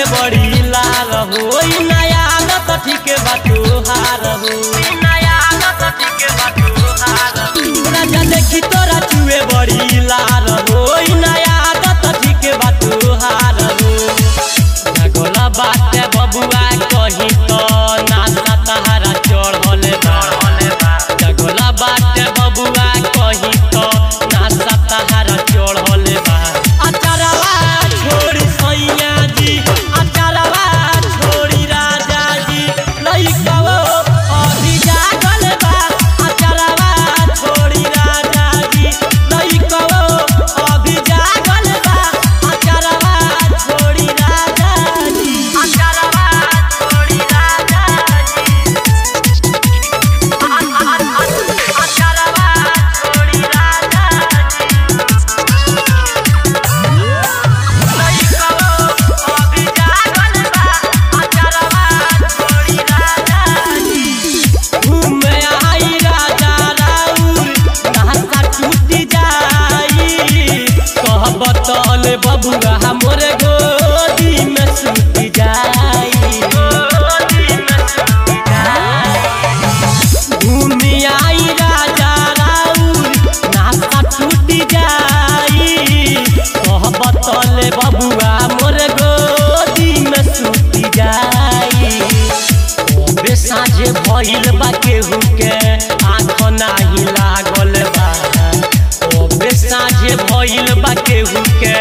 बड़ी लाल हो नया आदत ठीक बातू हार हो नया आदत ठीक बातू हार राजा देखी तोरा चुए बड़ी लाल हो नया आदत ठीक बातू हार हो गोला बात बबुआ कही तो नाता तहारा चढ़ले बा गोला बात बबुआ कही तो नाता तहारा चढ़ले बा अचारवा छोड़ी सैया जी अचारवा छोड़ी राजा जी लइकवो अभी जागल बा अचारवा छोड़ी राजा जी लइकवो अभी जागल बा अचारवा छोड़ी राजा जी अचारवा छोड़ी राजा जी अचारवा छोड़ी राजा बतौले बबुआ हमरे गोदी में सूती जाई घूमी आई राजा राउर नाता टूटी जाई बतौले बबुआ मोरे गोदी में सूती जाई बे साँझे भइल बा केहू के आँख नाही लागल बा बे साँझे भइल बा केहू के